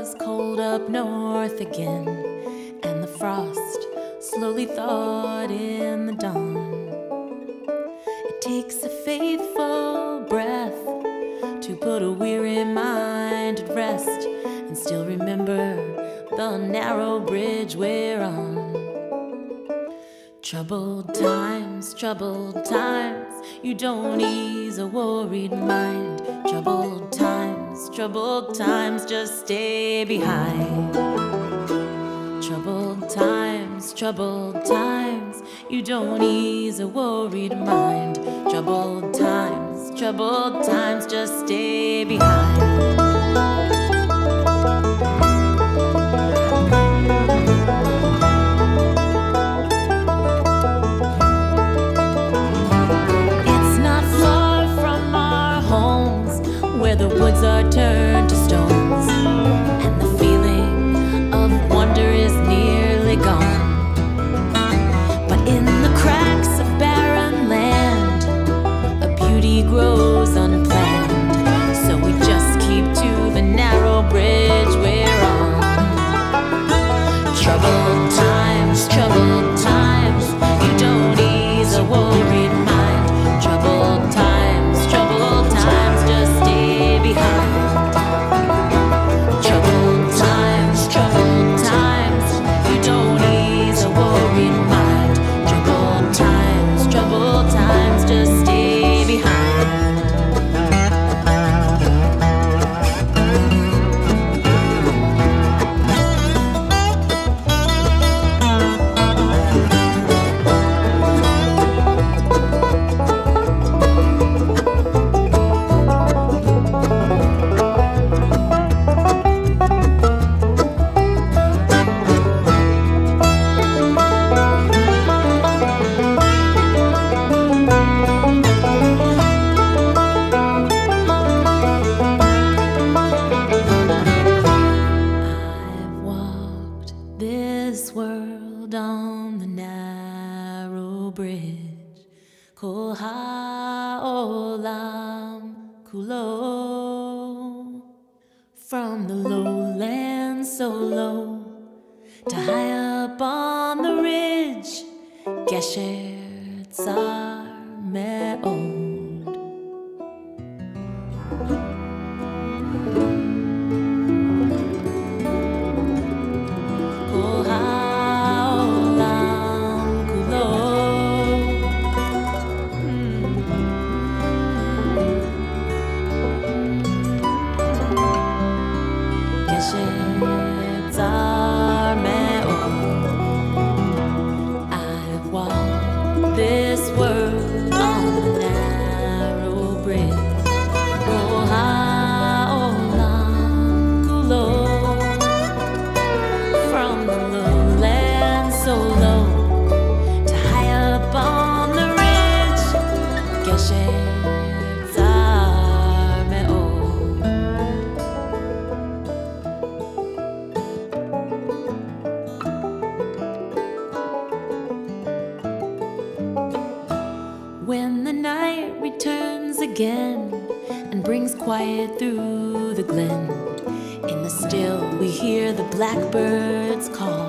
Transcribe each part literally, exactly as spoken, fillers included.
was cold up north again, and the frost slowly thawed in the dawn. It takes a faithful breath to put a weary mind at rest and still remember the narrow bridge we're on. Troubled times, troubled times, you don't ease a worried mind. Troubled times, troubled times, just stay behind. Troubled times, troubled times, you don't ease a worried mind. Troubled times, troubled times, just stay behind. The woods are turned to stones, and the feeling of wonder is nearly gone. But in the cracks of barren land, a beauty grows unplanned. So we just keep to the narrow bridge we're on. Troubled times, troubled times, you don't ease a worried mind. Troubled times, troubled times, just stay behind. Troubled times, troubled times, you don't ease a worried mind. Troubled times, troubled times, just stay behind. This world on the narrow bridge, Ko ha'olam kulo. From the lowlands so low to high up on the ridge, Gesher Tsar Me'od. I've walked this world on the narrow bridge, Oh ha'olam kulo. From the lowlands so low to high up on the ridge, Gesher when the night returns again and brings quiet through the glen, in the still we hear the blackbirds call.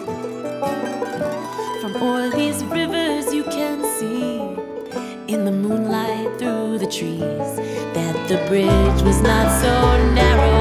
From o'er these rivers you can see, in the moonlight through the trees, that the bridge was not so narrow